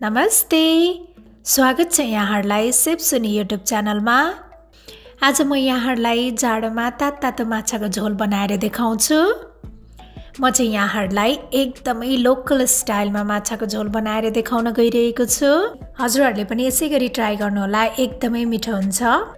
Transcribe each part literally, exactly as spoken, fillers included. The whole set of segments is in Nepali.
नमस्ते, स्वागत छ यहाँहरूलाई सेफ सुनी युट्युब च्यानलमा। आज म यहाँहरूलाई जाडोमा तात तातो माछाको झोल बनाएर देखाउँछु। म चाहिँ यहाँहरूलाई एकदमै लोकल स्टाइलमा माछाको झोल बनाएर देखाउन गइरहेको छु। हजुरहरूले पनि यसै गरी ट्राई गर्नुहोला, एकदमै मिठो हुन्छ।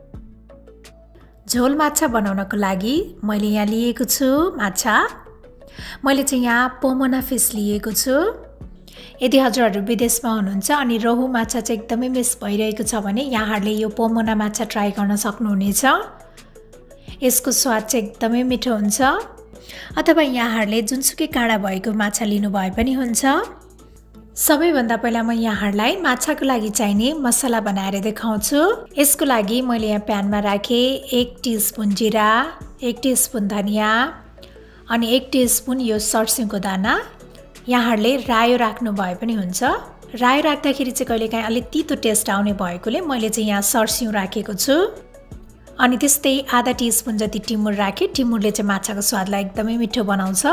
झोल माछा बनाउनको लागि मैले यहाँ लिएको छु माछा। मैले चाहिँ यहाँ पोमोना फिस लिएको छु। यदि हजुरहरू विदेशमा हुनुहुन्छ अनि रोहु माछा चाहिँ एकदमै मिस भइरहेको छ भने यहाँहरूले यो पोमोना माछा ट्राई गर्न सक्नुहुनेछ। यसको स्वाद चाहिँ एकदमै मिठो हुन्छ। अथवा यहाँहरूले जुनसुकै काँडा भएको माछा लिनुभए पनि हुन्छ। सबैभन्दा पहिला म यहाँहरूलाई माछाको लागि चाहिने मसला बनाएर देखाउँछु। यसको लागि मैले यहाँ प्यानमा राखेँ एक टिस्पुन जिरा, एक टिस्पुन धनिया अनि एक टिस्पुन यो सर्स्युको दाना। यहाँहरूले रायो राख्नु भए पनि हुन्छ। रायो राख्दाखेरि चाहिँ कहिलेकाहीँ अलिक तितो टेस्ट आउने भएकोले मैले चाहिँ यहाँ सर्स्यु राखेको छु। अनि त्यस्तै आधा टिस्पुन जति टिमुर राखेँ। टिमुरले चाहिँ माछाको स्वादलाई एकदमै मिठो बनाउँछ।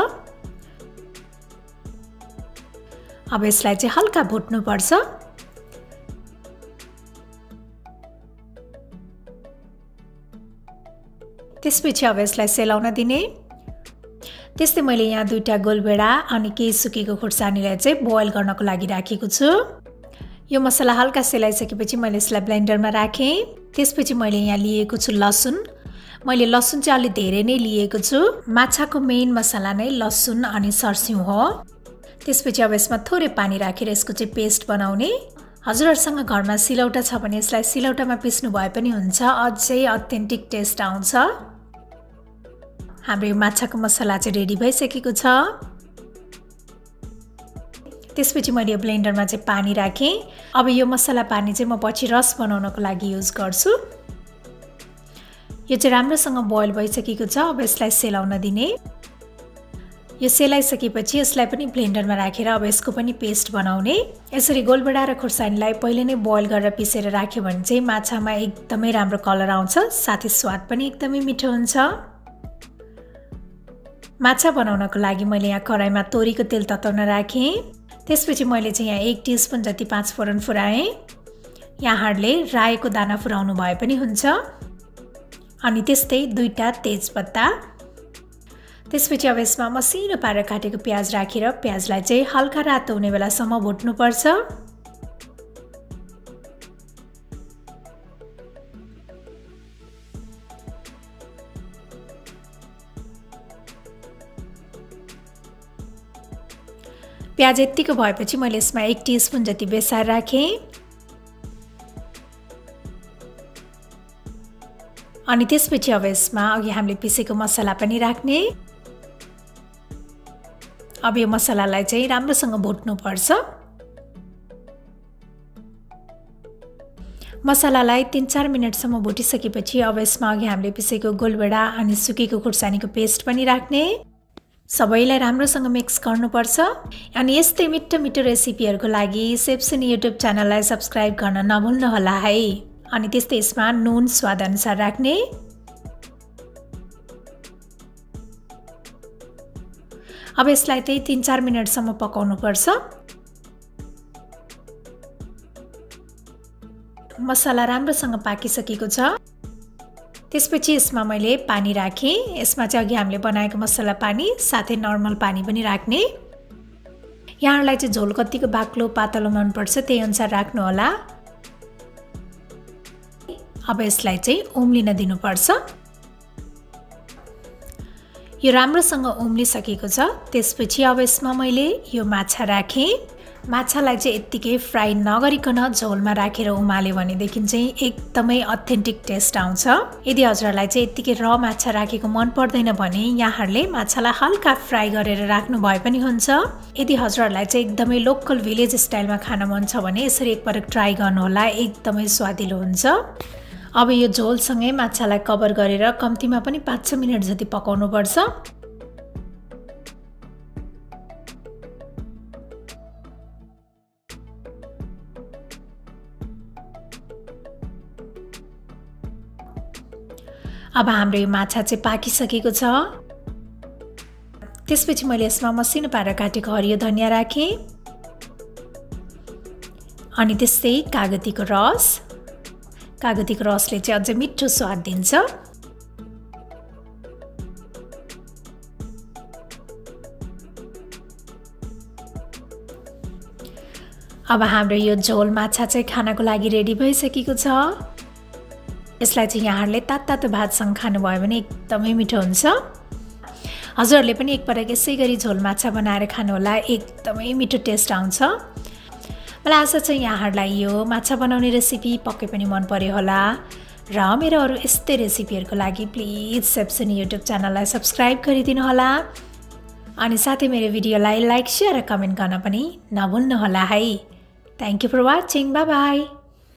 अब यसलाई चाहिँ हल्का भुट्नुपर्छ। त्यसपछि अब यसलाई सेलाउन दिने। त्यस्तै मैले यहाँ दुईटा गोलभेडा अनि केही सुकेको खुर्सानीलाई चाहिँ बोइल गर्नको लागि राखेको छु। यो मसला हल्का सेलाइसकेपछि मैले यसलाई ब्लेन्डरमा राखेँ। त्यसपछि मैले यहाँ लिएको छु लसुन। मैले लसुन चाहिँ अलि धेरै नै लिएको छु। माछाको मेन मसला नै लसुन अनि सर्स्यु हो। त्यसपछि अब यसमा थोरै पानी राखेर यसको चाहिँ पेस्ट बनाउने। हजुरहरूसँग घरमा सिलौटा छ भने यसलाई सिलौटामा पिस्नु भए पनि हुन्छ, अझै अथेन्टिक टेस्ट आउँछ। हाम्रो यो माछाको मसला चाहिँ रेडी भइसकेको छ। त्यसपछि मैले यो ब्लेन्डरमा चाहिँ पानी राखेँ। अब यो मसला पानी चाहिँ म पछि रस बनाउनको लागि युज गर्छु। यो चाहिँ राम्रोसँग बोइल भइसकेको छ। अब यसलाई सेलाउन दिने। यो सेलाइसकेपछि यसलाई पनि ब्लेन्डरमा राखेर अब यसको पनि पेस्ट बनाउने। यसरी गोलभेडा र खुर्सानीलाई पहिले नै बोइल गरेर पिसेर राख्यो भने चाहिँ माछामा एकदमै राम्रो कलर आउँछ, साथै स्वाद पनि एकदमै मिठो हुन्छ। माछा बनाउनको लागि मैले यहाँ कराईमा तोरीको तेल तताउन राखेँ। त्यसपछि मैले चाहिँ यहाँ एक टिस्पुन जति पाँच फोरन फुराएँ। यहाँहरूले रायोको दाना फुराउनु भए पनि हुन्छ। अनि त्यस्तै दुईटा तेजपत्ता। त्यसपछि अब यसमा मसिनो पारेर काटेको प्याज राखेर प्याजलाई चाहिँ हल्का रातो हुने बेलासम्म भुट्नुपर्छ। प्याज यतिको भएपछि मैले यसमा एक टिस्पुन जति बेसार राखेँ। अनि त्यसपछि अब यसमा अघि हामीले पिसेको मसला पनि राख्ने। अब यो मसलालाई चाहिँ राम्रोसँग भुट्नुपर्छ। मसलालाई तीन चार मिनटसम्म भुटिसकेपछि अब यसमा अघि हामीले पिसेको गोलभेडा अनि सुकेको खुर्सानीको पेस्ट पनि राख्ने। सबैलाई राम्रोसँग मिक्स गर्नुपर्छ। अनि यस्तै मिठो मिठो रेसिपीहरूको लागि सेफ सुनी युट्युब च्यानललाई सब्सक्राइब गर्न नभुल्नुहोला है। अनि त्यस्तै यसमा नुन स्वादअनुसार राख्ने। अब यसलाई चाहिँ तीन चार मिनटसम्म पकाउनुपर्छ। मसला राम्रोसँग पाकिसकेको छ। त्यसपछि यसमा मैले पानी राखेँ। यसमा चाहिँ अघि हामीले बनाएको मसला पानी साथै नर्मल पानी पनि राख्ने। यहाँहरूलाई चाहिँ झोल कतिको बाक्लो पातलो मनपर्छ त्यही अनुसार राख्नुहोला। अब यसलाई चाहिँ उम्लिन दिनुपर्छ। यो राम्रोसँग उम्लिसकेको छ। त्यसपछि अब यसमा मैले यो माछा राखेँ। माछालाई चाहिँ यत्तिकै फ्राई नगरिकन झोलमा राखेर उमाल्यो भनेदेखि चाहिँ एकदमै अथेन्टिक टेस्ट आउँछ। यदि हजुरहरूलाई चाहिँ यत्तिकै र माछा राखेको मन पर्दैन भने यहाँहरूले माछालाई हल्का फ्राई गरेर राख्नु भए पनि हुन्छ। यदि हजुरहरूलाई चाहिँ एकदमै लोकल भिलेज स्टाइलमा खान मन छ भने यसरी एकपटक ट्राई गर्नुहोला, एकदमै स्वादिलो हुन्छ। अब यो झोलसँगै माछालाई कभर गरेर कम्तीमा पनि पाँच छ मिनट जति पकाउनुपर्छ। अब हाम्रो यो माछा चाहिँ पाकिसकेको छ। त्यसपछि मैले यसमा मसिनो पारेर काटेको हरियो धनिया राखेँ। अनि त्यस्तै कागतीको रस कागतीको रसले चाहिँ अझै मिठो स्वाद दिन्छ। अब हाम्रो यो झोल माछा चाहिँ खानको लागि रेडी भइसकेको छ। यसलाई चाहिँ यहाँहरूले तातो तातो भातसँग खानुभयो भने एकदमै मिठो हुन्छ। हजुरहरूले पनि एकपटक यसै गरी झोल माछा बनाएर खानुहोला, एकदमै मिठो टेस्ट आउँछ। मलाई आशा छ यहाँहरूलाई यो माछा बनाउने रेसिपी पक्कै पनि मन पर्यो होला र मेरो अरू यस्तै रेसिपीहरूको लागि प्लिज सेप्सनी युट्युब च्यानललाई सब्सक्राइब गरिदिनु होला अनि साथै मेरो भिडियोलाई लाइक शेयर र कमेन्ट गर्न पनि नभुल्नु होला है। Thank you for watching. Bye by.